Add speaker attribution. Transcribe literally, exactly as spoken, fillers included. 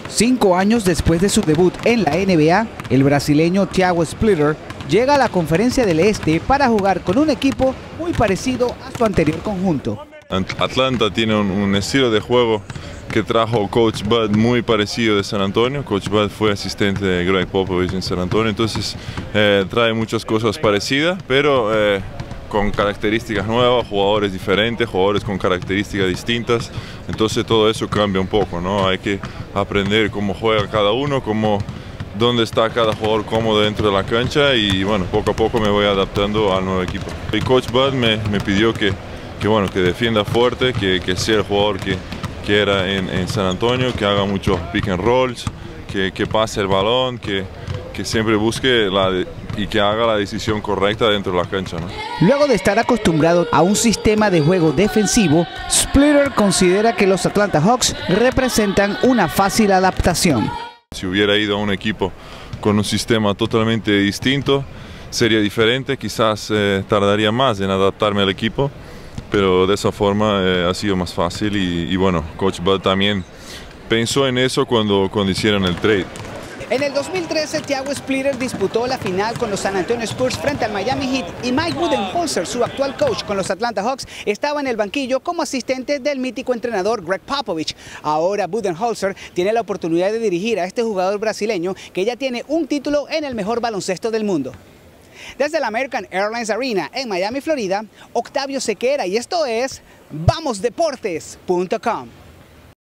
Speaker 1: Cinco años después de su debut en la N B A, el brasileño Thiago Splitter llega a la Conferencia del Este para jugar con un equipo muy parecido a su anterior conjunto.
Speaker 2: Atlanta tiene un, un estilo de juego que trajo Coach Bud muy parecido de San Antonio. Coach Bud fue asistente de Greg Popovich en San Antonio, entonces eh, trae muchas cosas parecidas, pero eh, con características nuevas, jugadores diferentes, jugadores con características distintas, entonces todo eso cambia un poco, ¿no? Hay que aprender cómo juega cada uno, cómo, dónde está cada jugador cómodo dentro de la cancha y bueno, poco a poco me voy adaptando al nuevo equipo. Y Coach Bud me, me pidió que, que, bueno, que defienda fuerte, que, que sea el jugador que, que era en, en San Antonio, que haga muchos pick and rolls, que, que pase el balón, que, que siempre busque la de, y que haga la decisión correcta dentro de la cancha, ¿no?
Speaker 1: Luego de estar acostumbrado a un sistema de juego defensivo, Splitter considera que los Atlanta Hawks representan una fácil adaptación.
Speaker 2: Si hubiera ido a un equipo con un sistema totalmente distinto, sería diferente, quizás eh, tardaría más en adaptarme al equipo, pero de esa forma eh, ha sido más fácil y, y bueno, Coach Bud también pensó en eso cuando, cuando hicieron el trade.
Speaker 1: En el dos mil trece, Thiago Splitter disputó la final con los San Antonio Spurs frente al Miami Heat y Mike Budenholzer, su actual coach con los Atlanta Hawks, estaba en el banquillo como asistente del mítico entrenador Greg Popovich. Ahora Budenholzer tiene la oportunidad de dirigir a este jugador brasileño que ya tiene un título en el mejor baloncesto del mundo. Desde la American Airlines Arena en Miami, Florida, Octavio Sequera, y esto es Vamos Deportes punto com.